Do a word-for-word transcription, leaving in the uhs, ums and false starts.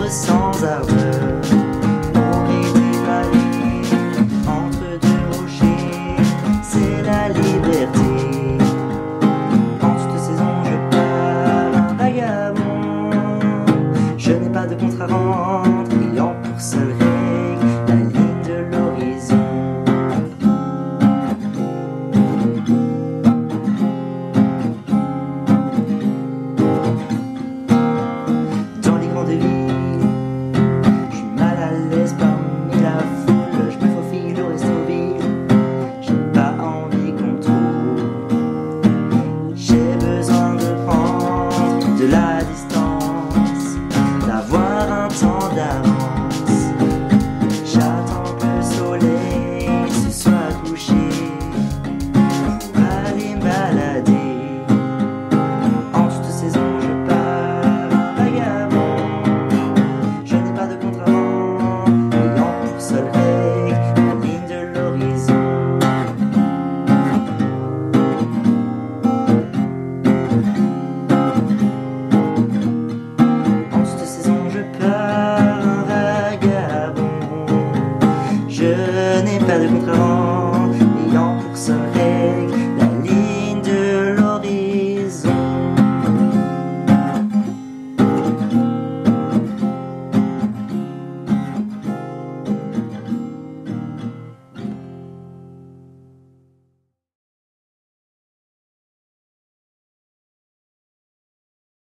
sans ardeur. Nourrir des vallées, entre deux rochers, c'est la liberté. En toute saison je pars un vagabond, je n'ai pas de contrat à rendre.